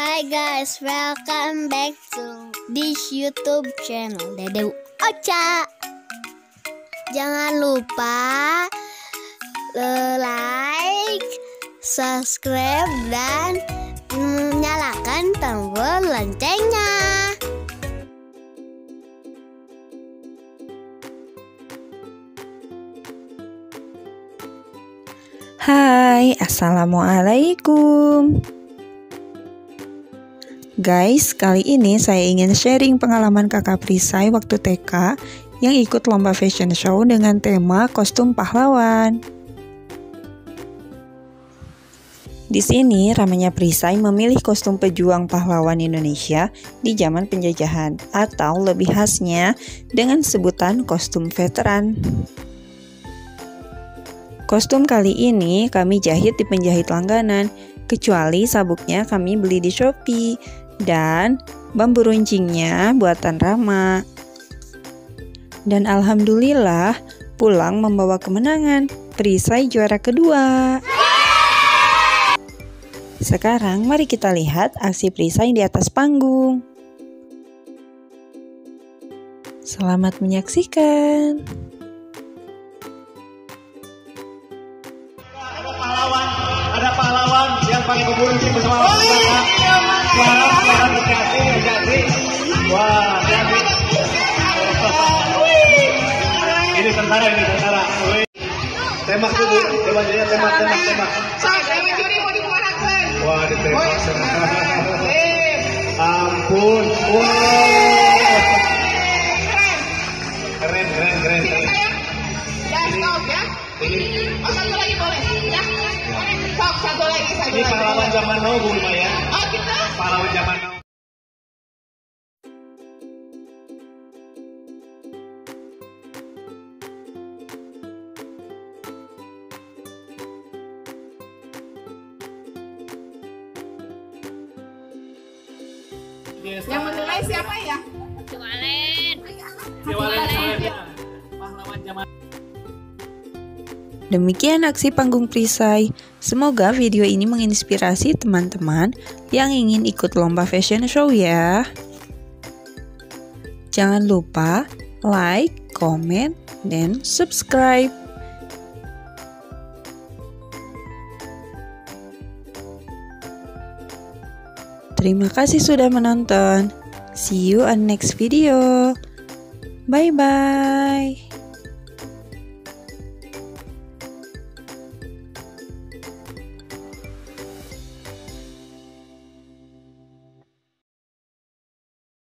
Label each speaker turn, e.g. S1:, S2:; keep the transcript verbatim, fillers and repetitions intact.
S1: Hai guys, welcome back to this YouTube channel Dede Ocha. Jangan lupa like, subscribe, dan nyalakan tombol loncengnya.
S2: Hai, assalamualaikum. Guys, kali ini saya ingin sharing pengalaman kakak Prisai waktu T K yang ikut lomba fashion show dengan tema kostum pahlawan. Di sini ramainya Prisai memilih kostum pejuang pahlawan Indonesia di zaman penjajahan, atau lebih khasnya dengan sebutan kostum veteran. Kostum kali ini kami jahit di penjahit langganan, kecuali sabuknya kami beli di Shopee, dan bambu runcingnya buatan Rama. Dan alhamdulillah pulang membawa kemenangan, Prisai juara kedua. Sekarang mari kita lihat aksi Prisai di atas panggung. Selamat menyaksikan.
S3: Ada pahlawan yang pakai bambu runcing bersama orang suara suara berjati berjati. Wah, jadi ini tentara, ini tentara. Tembak dulu, coba dia tembak tembak tembak. Wah, ditembak sama. Ampun, wah, keren keren keren.
S4: Oh, satu lagi boleh ya. Sok, satu lagi, satu
S3: Ini
S4: lagi.
S3: pahlawan zaman now, Bu Maya.
S4: Oh, kita?
S3: Pahlawan zaman now.
S4: Yang menilai siapa ya?
S1: Jualen.
S3: Pahlawan zaman.
S2: Demikian aksi panggung Prisai. Semoga video ini menginspirasi teman-teman yang ingin ikut lomba fashion show ya. Jangan lupa like, comment, dan subscribe. Terima kasih sudah menonton. See you on next video. Bye bye.